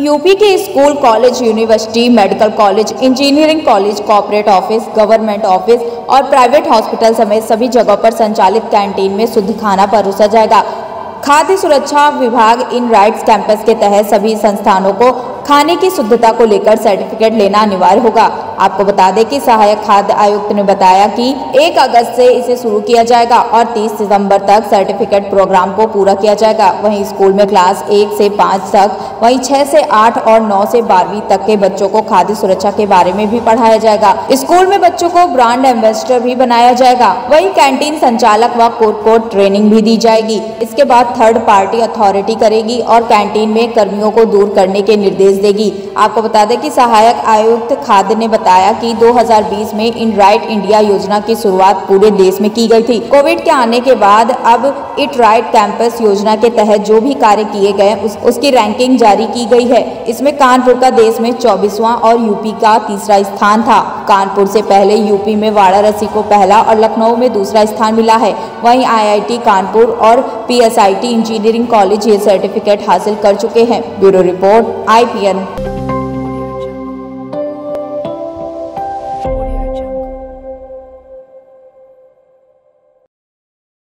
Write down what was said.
UP के school, college, university, medical college, engineering college, corporate office, government office और private hospital समेत सभी जगहों पर संचालित कैंटीन में शुद्ध खाना परोसा जाएगा। खाद्य सुरक्षा विभाग इन राइट्स कैंपस के तहत सभी संस्थानों को खाने की शुद्धता को लेकर सर्टिफिकेट लेना अनिवार्य होगा। आपको बता दें कि सहायक खाद्य आयुक्त ने बताया कि 1 अगस्त से इसे शुरू किया जाएगा और 30 सितंबर तक सर्टिफिकेट प्रोग्राम को पूरा किया जाएगा। वहीं स्कूल में क्लास 1 से 5 तक, वहीं 6 से 8 और 9 से 12वीं तक के बच्चों को खाद्य सुरक्षा के बारे में भी पढ़ाया जाएगा। स्कूल में बच्चों को ब्रांड एम्बेसडर भी बनाया जाएगा। वहीं कैंटीन संचालक व कोर्ट को ट्रेनिंग भी दी जाएगी। इसके बाद थर्ड पार्टी अथॉरिटी करेगी और कैंटीन में कर्मियों को दूर करने के निर्देश देगी। आपको बता दें कि सहायक आयुक्त खाद्य ने बताया कि 2020 में इन राइट इंडिया योजना की शुरुआत पूरे देश में की गई थी। कोविड के आने के बाद अब इट राइट कैंपस योजना के तहत जो भी कार्य किए गए उसकी रैंकिंग जारी की गई है। इसमें कानपुर का देश में 24वां और यूपी का तीसरा स्थान था। कानपुर से पहले यूपी में वाराणसी को पहला और लखनऊ में दूसरा स्थान मिला है। वहीं IIT कानपुर और PSIT इंजीनियरिंग कॉलेज ये सर्टिफिकेट हासिल कर चुके हैं। Bureau report IPN।